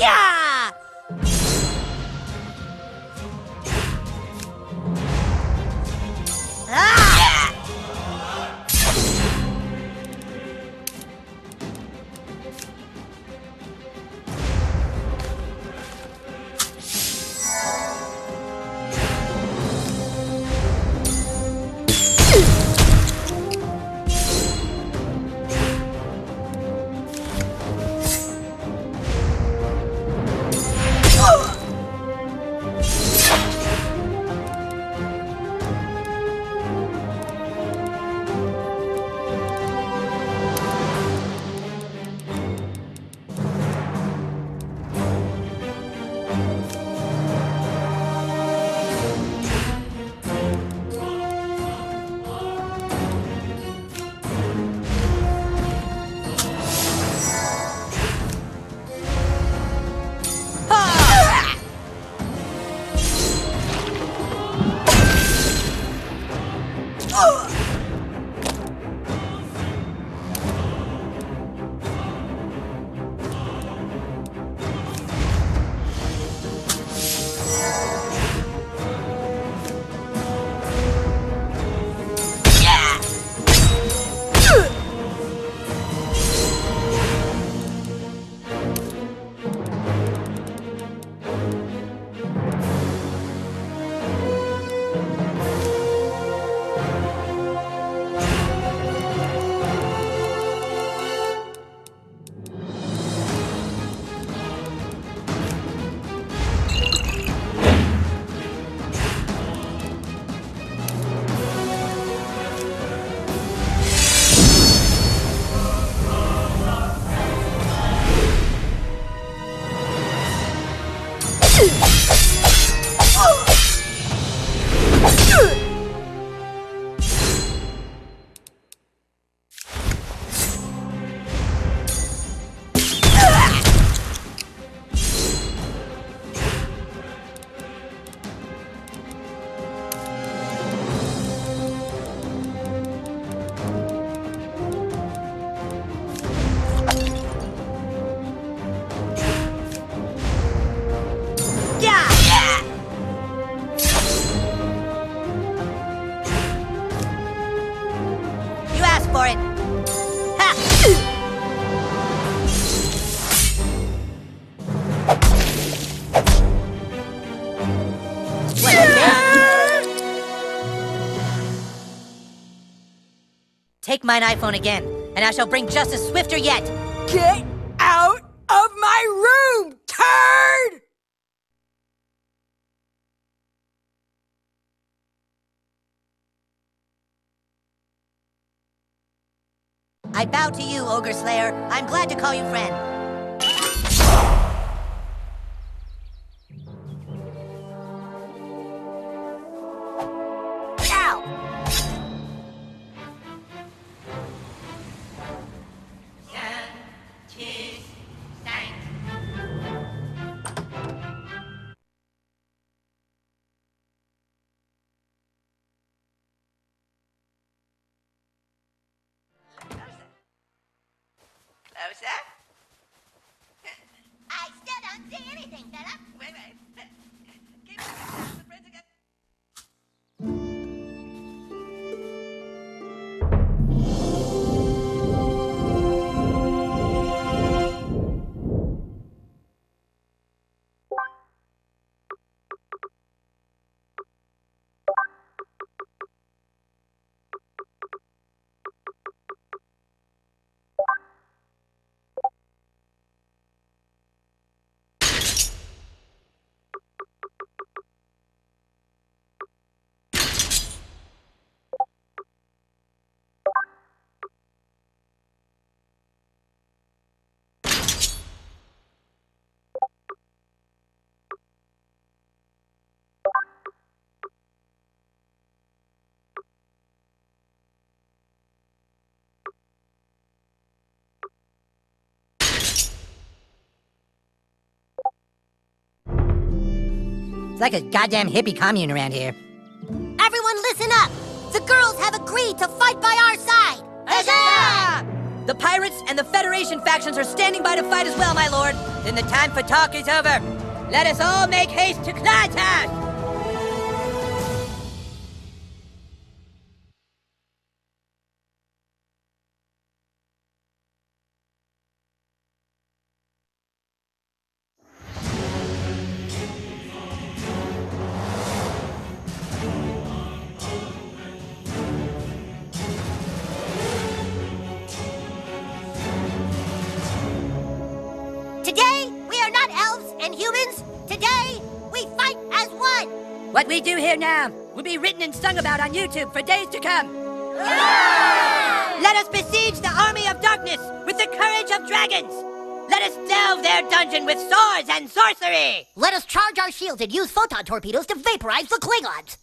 Yeah! Ah! For it. Ha! Take mine iPhone again, and I shall bring justice swifter yet. Get out of my room, turd! I bow to you, Ogre Slayer. I'm glad to call you friend. Ow! Closer. I still don't see anything, Philip. Wait. Keep the prints again. It's like a goddamn hippie commune around here. Everyone listen up! The girls have agreed to fight by our side! Huzzah! The pirates and the Federation factions are standing by to fight as well, my lord. Then the time for talk is over. Let us all make haste to Clydehouse! Today, we are not elves and humans. Today, we fight as one. What we do here now will be written and sung about on YouTube for days to come. Let us besiege the army of darkness with the courage of dragons. Let us delve their dungeon with swords and sorcery. Let us charge our shields and use photon torpedoes to vaporize the Klingons.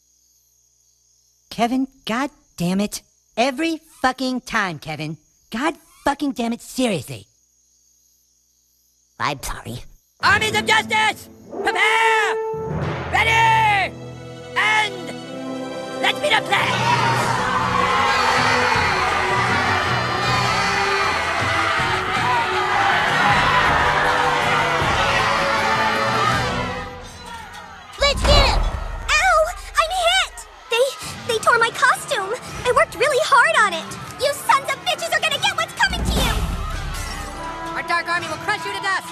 Kevin, god damn it. Every fucking time, Kevin. God fucking damn it, seriously. I'm sorry. Armies of Justice! Prepare! Ready! And let's meet up play! Let's get him! Ow! I'm hit! They tore my costume. I worked really hard on it. You sons of bitches are gonna get what's coming to you! Our Dark Army will crush you to dust!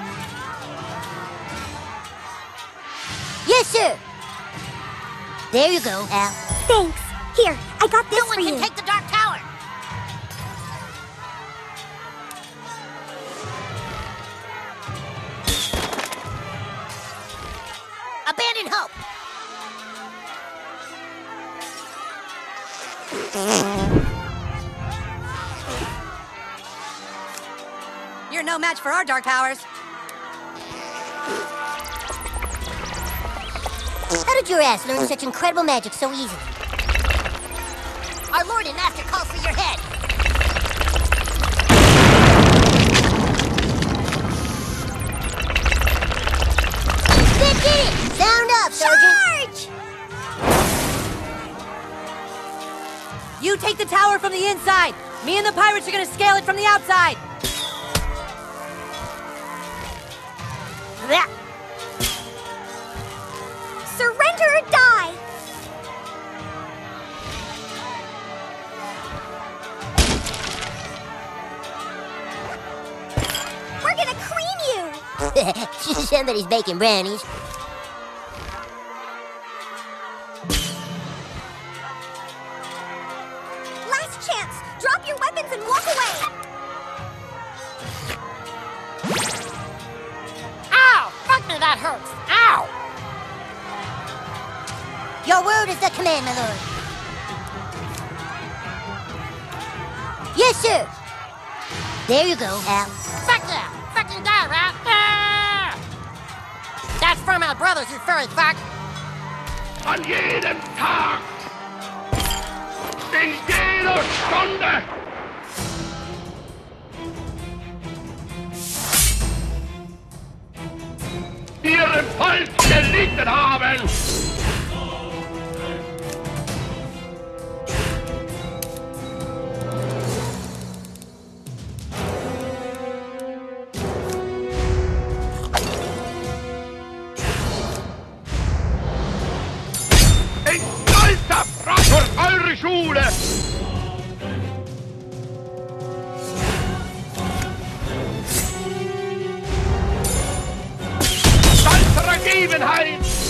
Yes, sir. There you go, Al. Thanks. Here, I got this for you. No one can take the Dark Tower. Abandon hope. You're no match for our dark powers. How did your ass learn such incredible magic so easily? Our Lord and Master calls for your head. Get it! Sound up, Sergeant! Charge! You take the tower from the inside. Me and the pirates are gonna scale it from the outside. Surrender or die! We're gonna cream you! Somebody's baking brownies. Last chance! Drop your weapons and walk away! Ow! Fuck me, that hurts! Ow! Your word is the command, my lord. Yes, sir. There you go, Al. Fuck yeah! Fucking die, Ralph! Ah! That's from our brothers, you furry fuck! An jedem Tag, in jeder Stunde. Ihren Volk gelitten haben. Ein stolzer Fracker, eure Schule! Stolzer Ergebenheit!